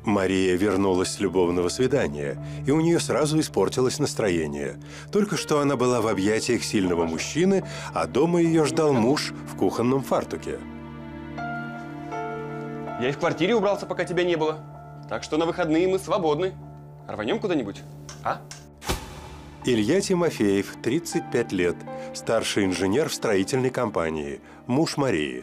Мария вернулась с любовного свидания, и у нее сразу испортилось настроение. Только что она была в объятиях сильного мужчины, а дома ее ждал муж в кухонном фартуке. Я и в квартире убрался, пока тебя не было. Так что на выходные мы свободны. Рванем куда-нибудь, а? Илья Тимофеев, 35 лет, старший инженер в строительной компании, муж Марии.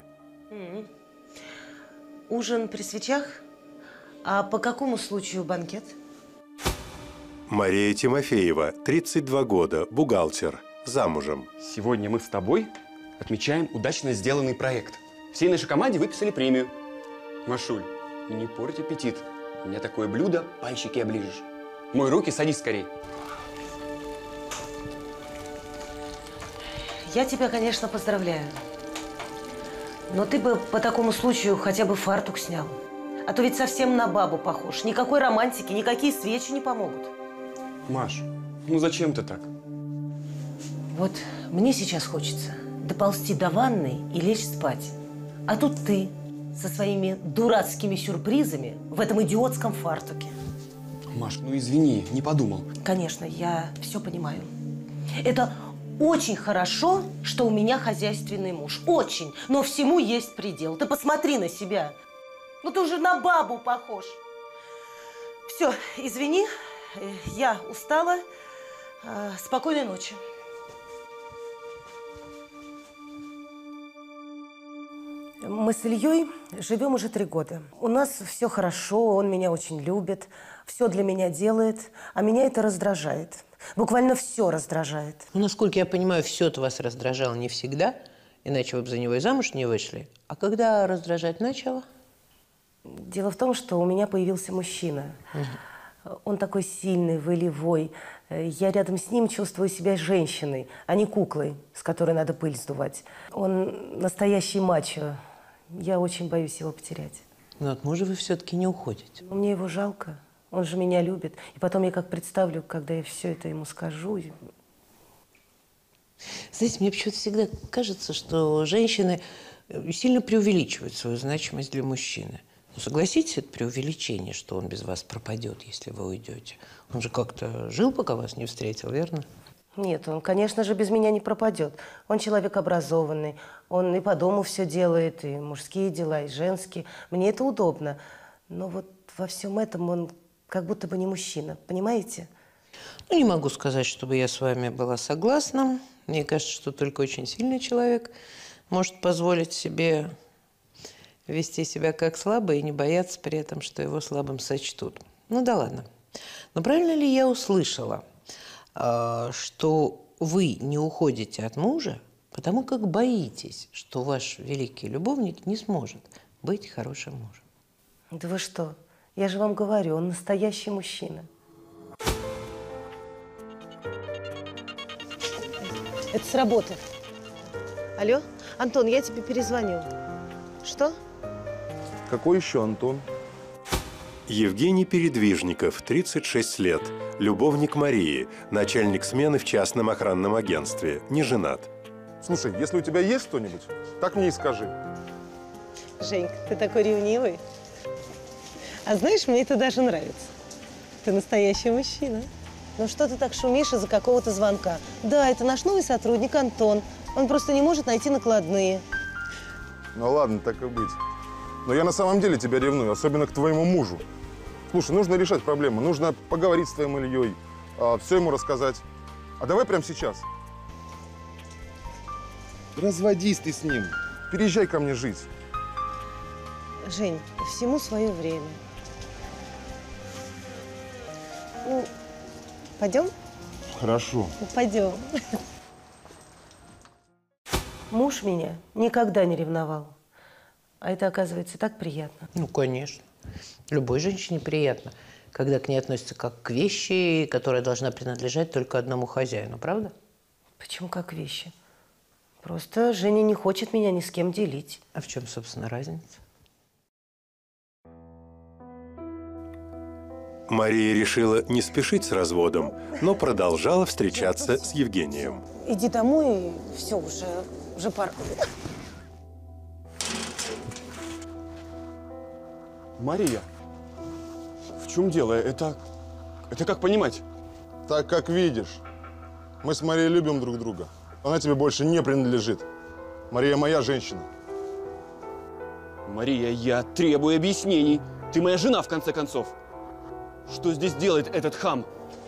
Ужин при свечах? А по какому случаю банкет? Мария Тимофеева, 32 года, бухгалтер, замужем. Сегодня мы с тобой отмечаем удачно сделанный проект. Всей нашей команде выписали премию. Машуль, не порть аппетит. У меня такое блюдо, пальчики оближешь. Мой руки, садись скорей. Я тебя, конечно, поздравляю. Но ты бы по такому случаю хотя бы фартук снял. А то ведь совсем на бабу похож. Никакой романтики, никакие свечи не помогут. Маш, ну зачем ты так? Вот мне сейчас хочется доползти до ванной и лечь спать. А тут ты со своими дурацкими сюрпризами в этом идиотском фартуке. Маш, ну извини, не подумал. Конечно, я все понимаю. Это очень хорошо, что у меня хозяйственный муж. Очень. Но всему есть предел. Ты посмотри на себя. Ну ты уже на бабу похож. Все, извини, я устала. Спокойной ночи. Мы с Ильей живем уже 3 года. У нас все хорошо, он меня очень любит, все для меня делает, а меня это раздражает. Буквально все раздражает. Ну, насколько я понимаю, все-то вас раздражало не всегда, иначе вы бы за него и замуж не вышли. А когда раздражать начало? Дело в том, что у меня появился мужчина. Он такой сильный, волевой. Я рядом с ним чувствую себя женщиной, а не куклой, с которой надо пыль сдувать. Он настоящий мачо. Я очень боюсь его потерять. Но от мужа вы все-таки не уходите. Но мне его жалко. Он же меня любит. И потом я как представлю, когда я все это ему скажу. Знаете, мне почему-то всегда кажется, что женщины сильно преувеличивают свою значимость для мужчины. Ну, согласитесь, это преувеличение, что он без вас пропадет, если вы уйдете. Он же как-то жил, пока вас не встретил, верно? Нет, он, конечно же, без меня не пропадет. Он человек образованный. Он и по дому все делает, и мужские дела, и женские. Мне это удобно. Но вот во всем этом он как будто бы не мужчина, понимаете? Ну, не могу сказать, чтобы я с вами была согласна. Мне кажется, что только очень сильный человек может позволить себе вести себя как слабый и не бояться при этом, что его слабым сочтут. Ну да ладно. Но правильно ли я услышала, что вы не уходите от мужа, потому как боитесь, что ваш великий любовник не сможет быть хорошим мужем? Да вы что? Я же вам говорю, он настоящий мужчина. Это с работы. Алло? Антон, я тебе перезвоню. Что? Какой еще Антон? Евгений Передвижников, 36 лет, любовник Марии, начальник смены в частном охранном агентстве, не женат. Слушай, если у тебя есть кто-нибудь, так мне и скажи. Женька, ты такой ревнивый. А знаешь, мне это даже нравится. Ты настоящий мужчина. Ну что ты так шумишь из-за какого-то звонка? Да, это наш новый сотрудник Антон. Он просто не может найти накладные. Ну ладно, так и быть. Но я на самом деле тебя ревную, особенно к твоему мужу. Слушай, нужно решать проблему, нужно поговорить с твоим Ильей, все ему рассказать. А давай прямо сейчас. Разводись ты с ним, переезжай ко мне жить. Жень, всему свое время. Ну, пойдем? Хорошо. Ну, пойдем. Муж меня никогда не ревновал. А это, оказывается, так приятно. Ну, конечно. Любой женщине приятно, когда к ней относятся как к вещи, которая должна принадлежать только одному хозяину, правда? Почему как вещи? Просто Женя не хочет меня ни с кем делить. А в чем, собственно, разница? Мария решила не спешить с разводом, но продолжала встречаться с Евгением. Иди домой, и все, уже пора. Мария, В чем дело? Это как понимать? Так, как видишь. Мы с Марией любим друг друга. Она тебе больше не принадлежит. Мария моя женщина. Мария, я требую объяснений. Ты моя жена, в конце концов. Что здесь делает этот хам?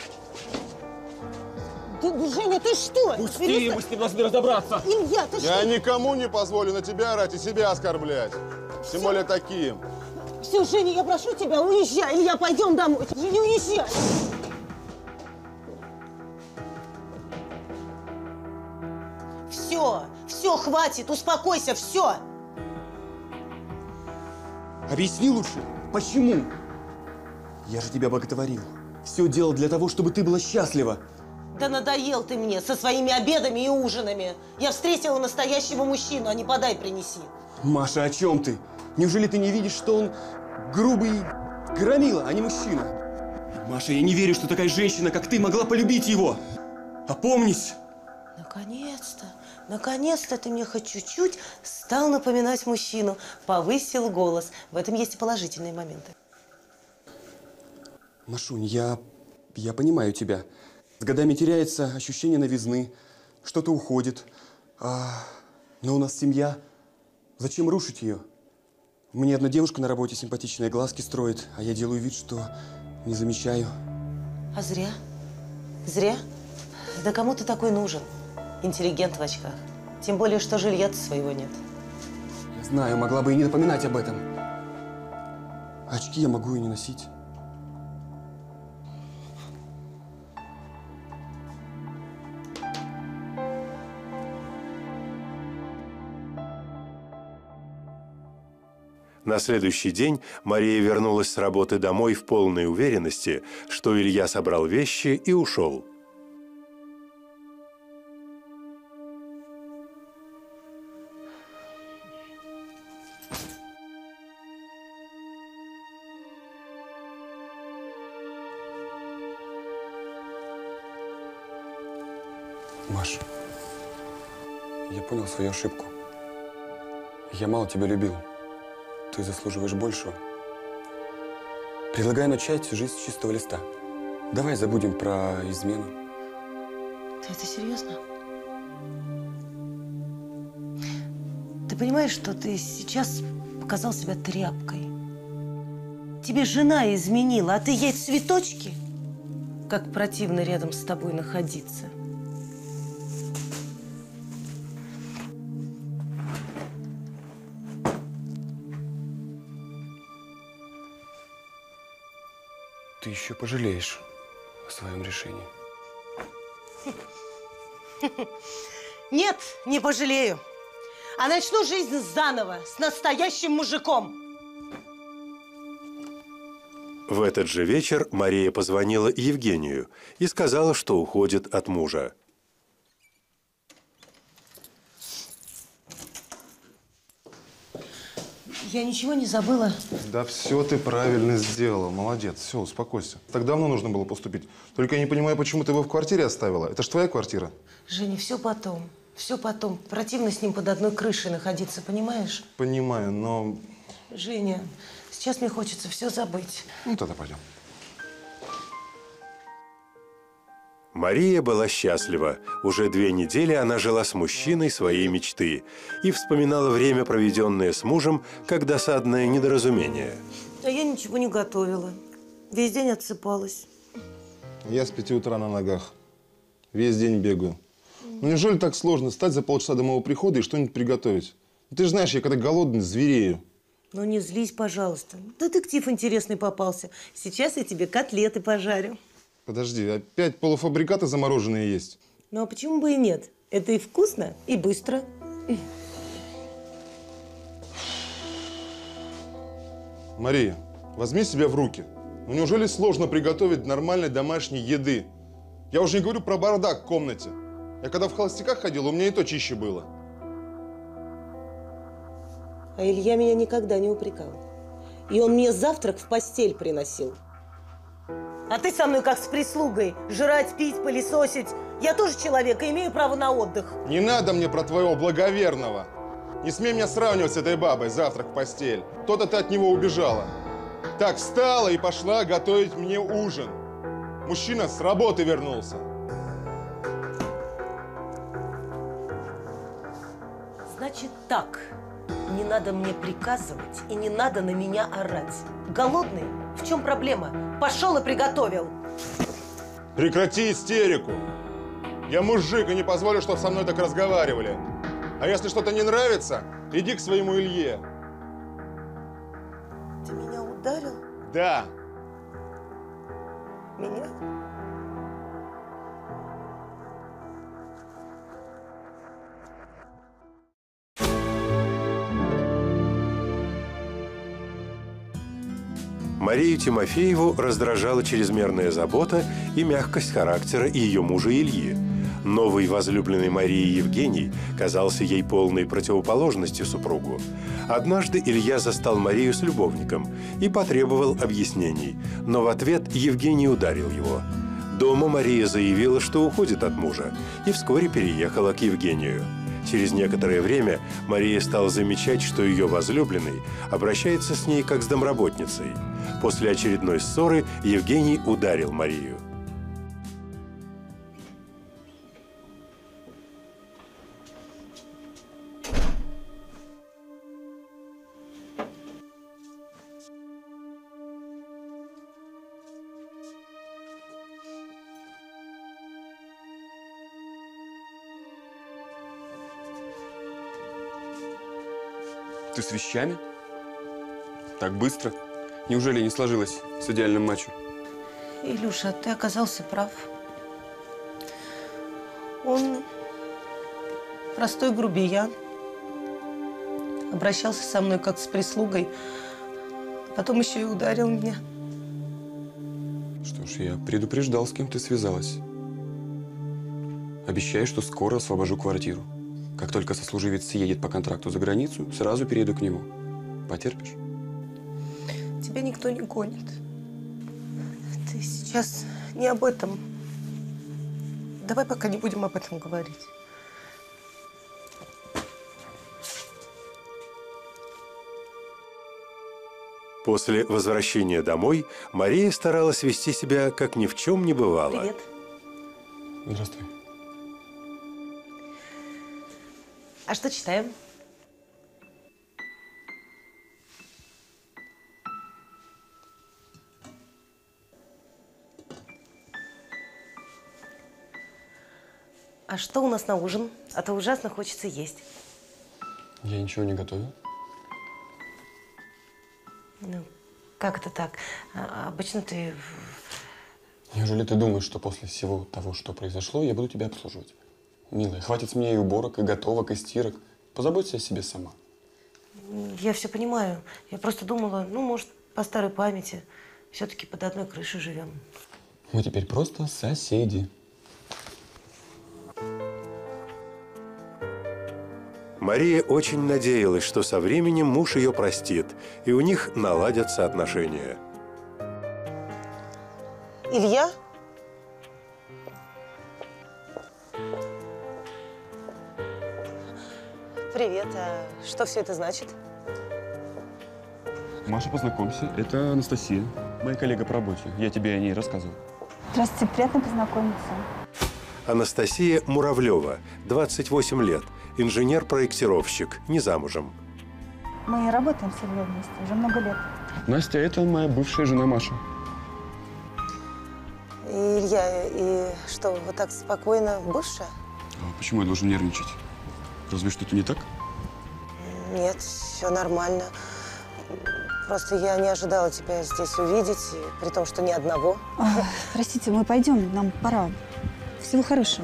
Женя, ты что? Пусти, мы с ним должны разобраться. Илья, ты Я никому не позволю на тебя орать и себя оскорблять. Тем более таким. Все, Женя, я прошу тебя, уезжай. Илья, пойдем домой. Женя, уезжай. Все, хватит, успокойся, все. Объясни лучше, почему? Я же тебя боготворил. Все делал для того, чтобы ты была счастлива. Да надоел ты мне со своими обедами и ужинами. Я встретила настоящего мужчину, а не подай принеси. Маша, о чем ты? Неужели ты не видишь, что он грубый громила, а не мужчина? Маша, я не верю, что такая женщина, как ты, могла полюбить его. Опомнись! Наконец-то ты мне хоть чуть-чуть стал напоминать мужчину. Повысил голос. В этом есть и положительные моменты. Машунь, я понимаю тебя. С годами теряется ощущение новизны, что-то уходит. Но у нас семья. Зачем рушить ее? Мне одна девушка на работе симпатичные глазки строит, а я делаю вид, что не замечаю. А зря. Зря. Да кому ты такой нужен? Интеллигент в очках. Тем более, что жилья-то своего нет. Я знаю, могла бы и не напоминать об этом. Очки я могу и не носить. На следующий день Мария вернулась с работы домой в полной уверенности, что Илья собрал вещи и ушел. Маш, я понял свою ошибку. Я мало тебя любил. Ты заслуживаешь большего. Предлагаю начать жизнь с чистого листа. Давай забудем про измену. Ты это серьезно? Ты понимаешь, что ты сейчас показал себя тряпкой? Тебе жена изменила, а ты ей цветочки? Как противно рядом с тобой находиться. Ты еще пожалеешь о своем решении. Нет, не пожалею. А начну жизнь заново, с настоящим мужиком. В этот же вечер Мария позвонила Евгению и сказала, что уходит от мужа. Я ничего не забыла. Да все ты правильно сделала. Молодец. Все, успокойся. Так давно нужно было поступить. Только я не понимаю, почему ты его в квартире оставила. Это ж твоя квартира. Женя, все потом. Все потом. Противно с ним под одной крышей находиться, понимаешь? Понимаю, но… Женя, сейчас мне хочется все забыть. Ну, тогда пойдем. Мария была счастлива. Уже 2 недели она жила с мужчиной своей мечты и вспоминала время, проведенное с мужем, как досадное недоразумение. А я ничего не готовила. Весь день отсыпалась. Я с 5 утра на ногах. Весь день бегаю. Ну, неужели так сложно встать за полчаса до моего прихода и что-нибудь приготовить? Ну, ты же знаешь, я когда голодный, зверею. Ну, не злись, пожалуйста. Детектив интересный попался. Сейчас я тебе котлеты пожарю. Подожди, опять полуфабрикаты замороженные есть? Ну, а почему бы и нет? Это и вкусно, и быстро. Мария, возьми себя в руки. Ну, неужели сложно приготовить нормальной домашней еды? Я уже не говорю про бардак в комнате. Я когда в холостяках ходил, у меня и то чище было. А Илья меня никогда не упрекал. И он мне завтрак в постель приносил. А ты со мной как с прислугой. Жрать, пить, пылесосить. Я тоже человек и имею право на отдых. Не надо мне про твоего благоверного. Не смей меня сравнивать с этой бабой, завтрак в постель. То-то ты от него убежала. Так, встала и пошла готовить мне ужин. Мужчина с работы вернулся. Значит так, не надо мне приказывать и не надо на меня орать. Голодный? В чем проблема? Пошел и приготовил. Прекрати истерику. Я мужик и не позволю, чтобы со мной так разговаривали. А если что-то не нравится, иди к своему Илье. Ты меня ударил? Да. Меня? Марию Тимофееву раздражала чрезмерная забота и мягкость характера ее мужа Ильи. Новый возлюбленный Марии Евгений казался ей полной противоположностью супругу. Однажды Илья застал Марию с любовником и потребовал объяснений, но в ответ Евгений ударил его. Дома Мария заявила, что уходит от мужа, и вскоре переехала к Евгению. Через некоторое время Мария стала замечать, что ее возлюбленный обращается с ней как с домработницей. После очередной ссоры Евгений ударил Марию. Ты с вещами? Так быстро? Неужели не сложилось с идеальным мачо? Илюша, ты оказался прав. Он простой грубиян. Обращался со мной как с прислугой, а потом еще и ударил меня. Что ж, я предупреждал, с кем ты связалась. Обещаю, что скоро освобожу квартиру. Как только сослуживец съедет по контракту за границу, сразу перейду к нему. Потерпишь? Тебя никто не гонит. Ты сейчас не об этом. Давай пока не будем об этом говорить. После возвращения домой Мария старалась вести себя, как ни в чем не бывало. Привет. Здравствуй. А что читаем? А что у нас на ужин? А то ужасно хочется есть. Я ничего не готовил. Ну, как это так? Обычно ты… Неужели ты думаешь, что после всего того, что произошло, я буду тебя обслуживать? Милая, хватит с меня и уборок, и готовок, и стирок. Позаботься о себе сама. Я все понимаю. Я просто думала, ну, может, по старой памяти. Все-таки под одной крышей живем. Мы теперь просто соседи. Мария очень надеялась, что со временем муж ее простит, и у них наладятся отношения. Илья? Привет. А что все это значит? Маша, познакомься. Это Анастасия, моя коллега по работе. Я тебе о ней рассказывал. Здравствуйте, приятно познакомиться. Анастасия Муравлева, 28 лет, инженер-проектировщик, не замужем. Мы работаем с Ильей вместе уже много лет. Настя, это моя бывшая жена Маша. Илья, и что, вот так спокойно бывшая? А почему я должен нервничать? Разве что-то не так? Нет, все нормально. Просто я не ожидала тебя здесь увидеть, при том, что ни одного. Простите, мы пойдем, нам пора. Всего хорошего.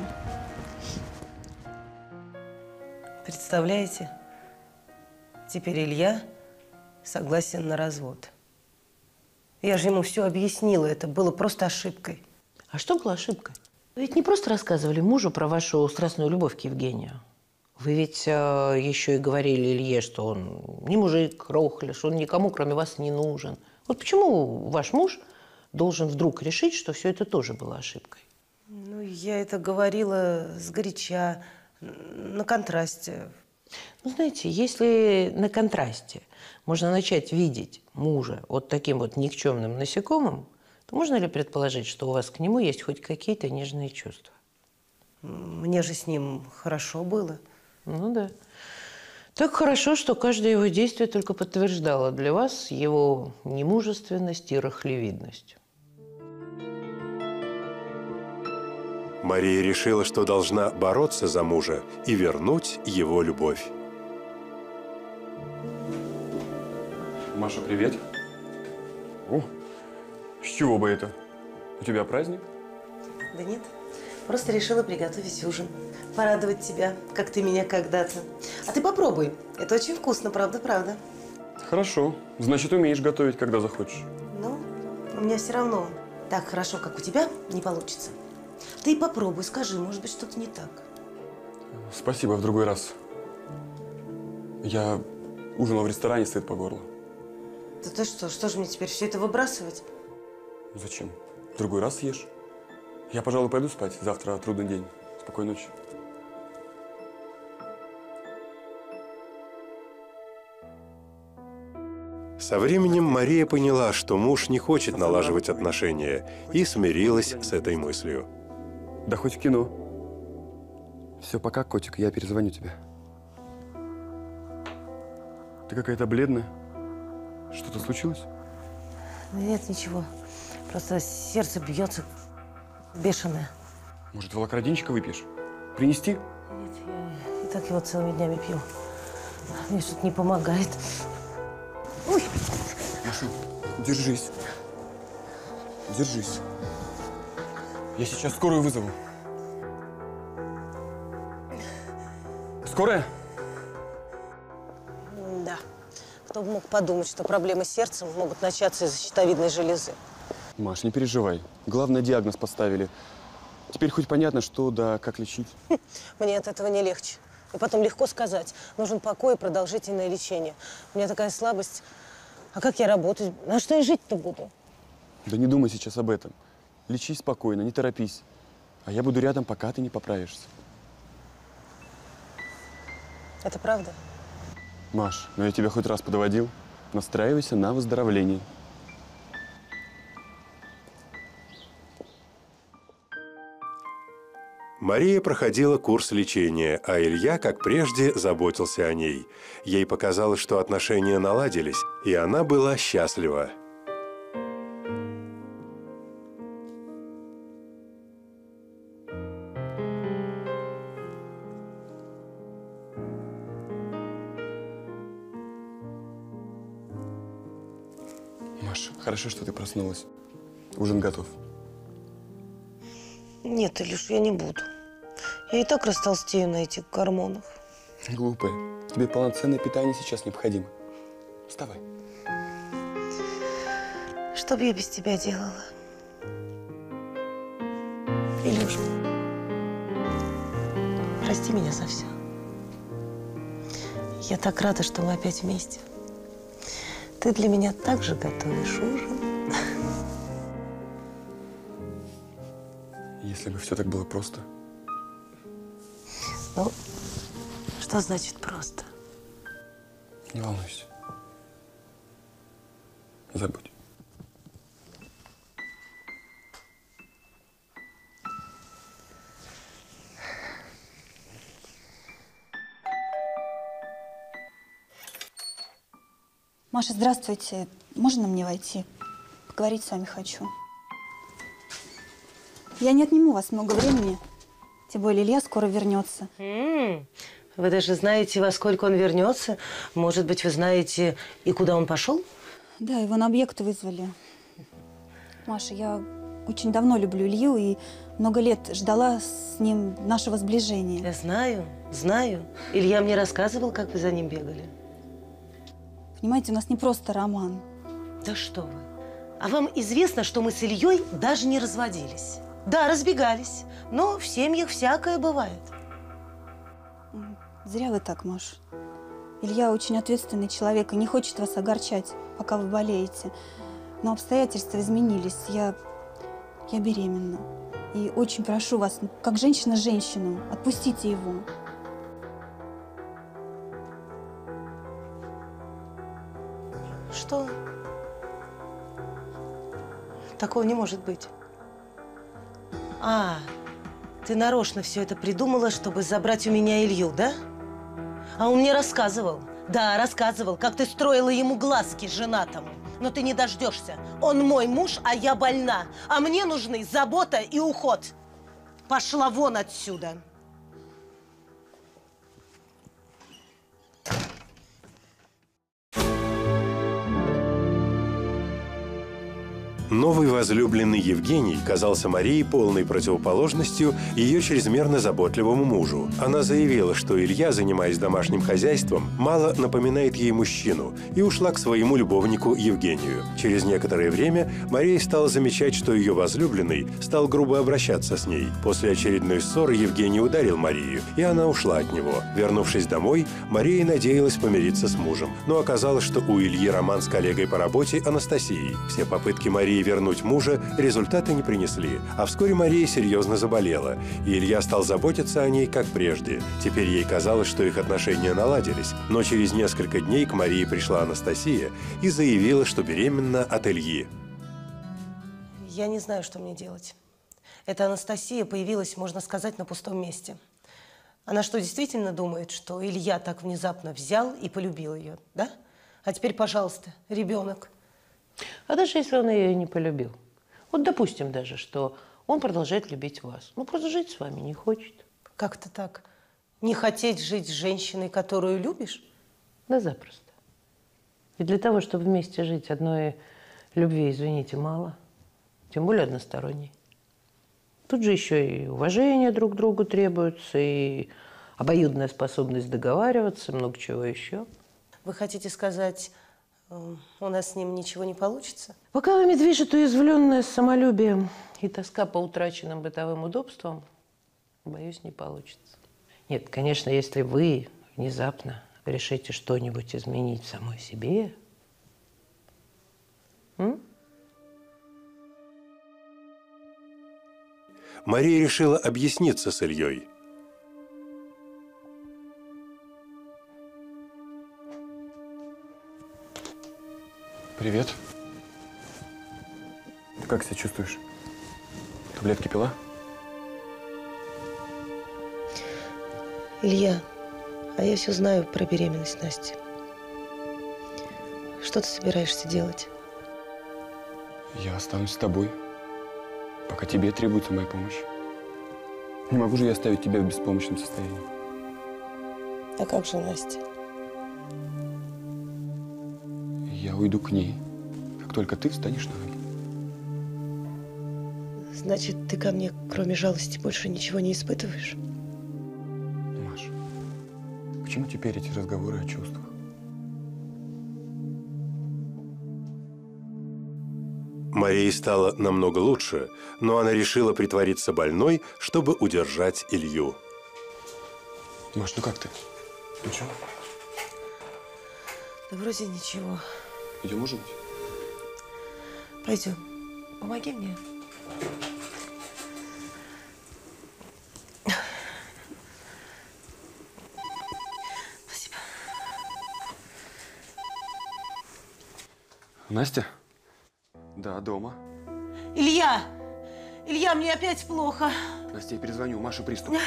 Представляете? Теперь Илья согласен на развод. Я же ему все объяснила, это было просто ошибкой. А что была ошибкой? Вы ведь не просто рассказывали мужу про вашу страстную любовь к Евгению. Вы ведь еще и говорили Илье, что он не мужик, рохляш, он никому, кроме вас, не нужен. Вот почему ваш муж должен вдруг решить, что все это тоже было ошибкой? Ну, я это говорила сгоряча, на контрасте. Ну, знаете, если на контрасте можно начать видеть мужа вот таким вот никчемным насекомым, то можно ли предположить, что у вас к нему есть хоть какие-то нежные чувства? Мне же с ним хорошо было. Ну да. Так хорошо, что каждое его действие только подтверждало для вас его немужественность и рахлевидность. Мария решила, что должна бороться за мужа и вернуть его любовь. Маша, привет. О, с чего бы это? У тебя праздник? Да нет, просто решила приготовить ужин. Порадовать тебя, как ты меня когда-то. А ты попробуй. Это очень вкусно, правда. Хорошо. Значит, умеешь готовить, когда захочешь. Ну, у меня все равно так хорошо, как у тебя, не получится. Ты и попробуй, скажи, может быть, что-то не так. Спасибо, в другой раз. Я ужинал в ресторане, стыд по горло. Да ты что же мне теперь все это выбрасывать? Зачем? В другой раз съешь. Я, пожалуй, пойду спать. Завтра трудный день. Спокойной ночи. Со временем Мария поняла, что муж не хочет налаживать отношения, и смирилась с этой мыслью. Да хоть в кино. Все, пока, котик, я перезвоню тебе. Ты какая-то бледная. Что-то случилось? Нет, ничего. Просто сердце бьется бешеное. Может, волокординчика выпьешь? Принести? Нет, я и так его целыми днями пью. Мне что-то не помогает. Ой! Маша, держись. Держись. Я сейчас скорую вызову. Скорая? Да. Кто бы мог подумать, что проблемы с сердцем могут начаться из-за щитовидной железы. Маш, не переживай. Главное, диагноз поставили. Теперь хоть понятно, что да, как лечить. Мне от этого не легче. И потом легко сказать. Нужен покой и продолжительное лечение. У меня такая слабость. А как я работать? На что я жить-то буду? Да не думай сейчас об этом. Лечись спокойно, не торопись. А я буду рядом, пока ты не поправишься. Это правда? Маш, ну я тебя хоть раз подводил. Настраивайся на выздоровление. Мария проходила курс лечения, а Илья, как прежде, заботился о ней. Ей показалось, что отношения наладились, и она была счастлива. Маш, хорошо, что ты проснулась. Ужин готов. Нет, Илюш, я не буду. Я и так растолстею на этих гормонах. Глупая. Тебе полноценное питание сейчас необходимо. Вставай. Что бы я без тебя делала? Илюш, прости меня за все. Я так рада, что мы опять вместе. Ты для меня так же готовишь ужин. Если бы все так было просто. Ну, что значит просто? Не волнуйся. Забудь. Маша, здравствуйте. Можно мне войти? Поговорить с вами хочу. Я не отниму у вас много времени. Тем более Илья скоро вернется. Вы даже знаете, во сколько он вернется? Может быть, вы знаете, и куда он пошел? Да, его на объект вызвали. Маша, я очень давно люблю Илью и много лет ждала с ним нашего сближения. Я знаю. Илья мне рассказывал, как вы за ним бегали. Понимаете, у нас не просто роман. Да что вы. А вам известно, что мы с Ильей даже не разводились? Да, разбегались, но в семьях всякое бывает. Зря вы так, Маш. Илья очень ответственный человек и не хочет вас огорчать, пока вы болеете. Но обстоятельства изменились. Я беременна. И очень прошу вас, как женщина женщину, отпустите его. Такого не может быть. А, ты нарочно все это придумала, чтобы забрать у меня Илью, да? А он мне рассказывал. Да, рассказывал, как ты строила ему глазки женатому. Но ты не дождешься. Он мой муж, а я больна. А мне нужны забота и уход. Пошла вон отсюда. Новый возлюбленный Евгений казался Марии полной противоположностью ее чрезмерно заботливому мужу. Она заявила, что Илья, занимаясь домашним хозяйством, мало напоминает ей мужчину, и ушла к своему любовнику Евгению. Через некоторое время Мария стала замечать, что ее возлюбленный стал грубо обращаться с ней. После очередной ссоры Евгений ударил Марию, и она ушла от него. Вернувшись домой, Мария надеялась помириться с мужем, но оказалось, что у Ильи роман с коллегой по работе Анастасией. Все попытки Марии вернуть мужа результата не принесли, а вскоре Мария серьезно заболела, и Илья стал заботиться о ней как прежде. Теперь ей казалось, что их отношения наладились, но через несколько дней к Марии пришла Анастасия и заявила, что беременна от Ильи. Я не знаю, что мне делать. Эта Анастасия появилась, можно сказать, на пустом месте. Она что, действительно думает, что Илья так внезапно взял и полюбил ее, да? А теперь, пожалуйста, ребенок. А даже если он ее не полюбил? Вот допустим даже, что он продолжает любить вас. Ну, просто жить с вами не хочет. Как-то так. Не хотеть жить с женщиной, которую любишь? Да запросто. И для того, чтобы вместе жить, одной любви, извините, мало. Тем более односторонней. Тут же еще и уважение друг к другу требуется, и обоюдная способность договариваться, много чего еще. Вы хотите сказать, у нас с ним ничего не получится? Пока вами движет уязвленное самолюбие и тоска по утраченным бытовым удобствам, боюсь, не получится. Нет, конечно, если вы внезапно решите что-нибудь изменить в самой себе, Мария решила объясниться с Ильей. Привет. Ты как себя чувствуешь? Таблетки пила? Илья, а я все знаю про беременность Насти. Что ты собираешься делать? Я останусь с тобой, пока тебе требуется моя помощь. Не могу же я оставить тебя в беспомощном состоянии. А как же Настя? Я уйду к ней, как только ты встанешь на ноги. Значит, ты ко мне, кроме жалости, больше ничего не испытываешь? Маша, к чему теперь эти разговоры о чувствах? Марии стало намного лучше, но она решила притвориться больной, чтобы удержать Илью. Маш, ну как ты? Ничего? Да вроде ничего. Идем ужинать? Пойдем. Помоги мне. Спасибо. Настя? Да, дома. Илья! Илья, мне опять плохо. Настя, я перезвоню, у Маши приступ.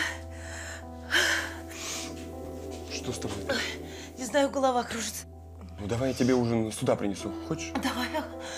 Что с тобой? Не знаю, голова кружится. Ну давай я тебе ужин сюда принесу. Хочешь? Давай.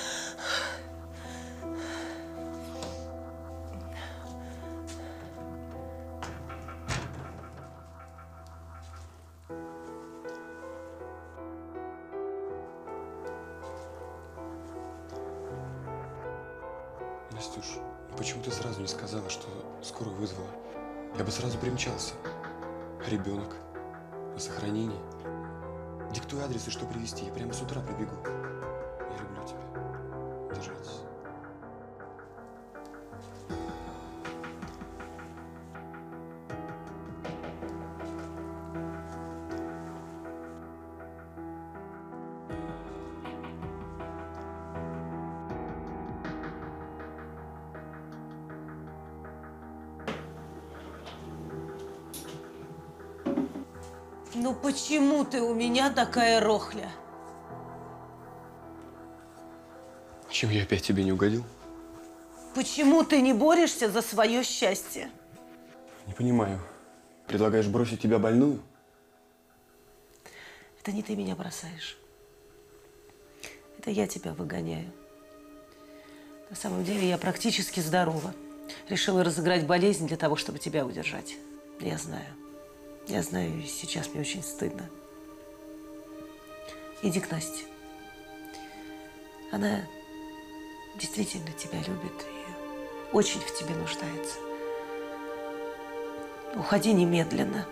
Настюш, почему ты сразу не сказала, что скорую вызвала? Я бы сразу примчался. Ребенок. На сохранении. Диктуй адрес и что привезти. Я прямо с утра прибегу. Я люблю тебя. Держитесь. Ну почему ты у меня такая рохля? Чем я опять тебе не угодил? Почему ты не борешься за свое счастье? Не понимаю. Предлагаешь бросить тебя больную? Это не ты меня бросаешь. Это я тебя выгоняю. На самом деле я практически здорова. Решила разыграть болезнь для того, чтобы тебя удержать. Я знаю. Я знаю, и сейчас мне очень стыдно. Иди к Насте. Она действительно тебя любит и очень в тебе нуждается. Уходи немедленно.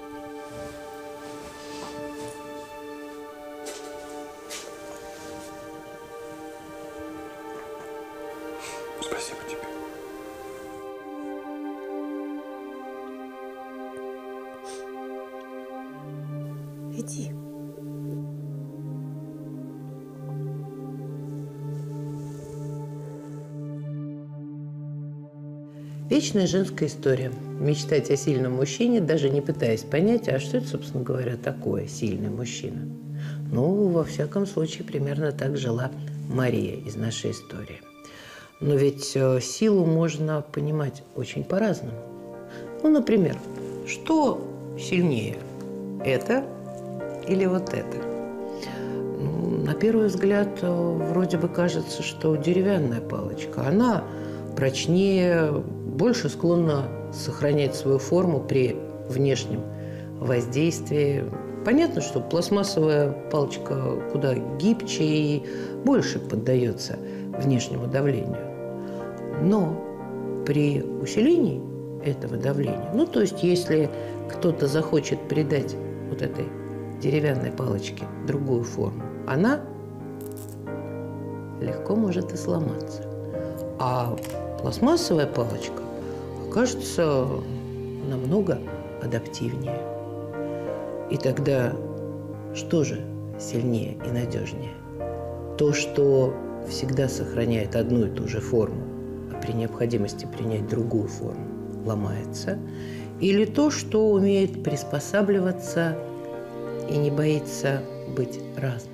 Спасибо тебе. Иди. Вечная женская история. Мечтать о сильном мужчине, даже не пытаясь понять, а что это, собственно говоря, такое сильный мужчина. Ну, во всяком случае, примерно так жила Мария из нашей истории. Но ведь силу можно понимать очень по-разному. Ну, например, что сильнее? Это или вот это? Ну, на первый взгляд, вроде бы кажется, что деревянная палочка, она прочнее, больше склонна сохранять свою форму при внешнем воздействии. Понятно, что пластмассовая палочка куда гибче и больше поддается внешнему давлению. Но при усилении этого давления, ну, то есть если кто-то захочет придать вот этой деревянной палочке другую форму, она легко может и сломаться. А пластмассовая палочка окажется намного адаптивнее. И тогда что же сильнее и надежнее? То, что всегда сохраняет одну и ту же форму, а при необходимости принять другую форму ломается, или то, что умеет приспосабливаться и не боится быть разным?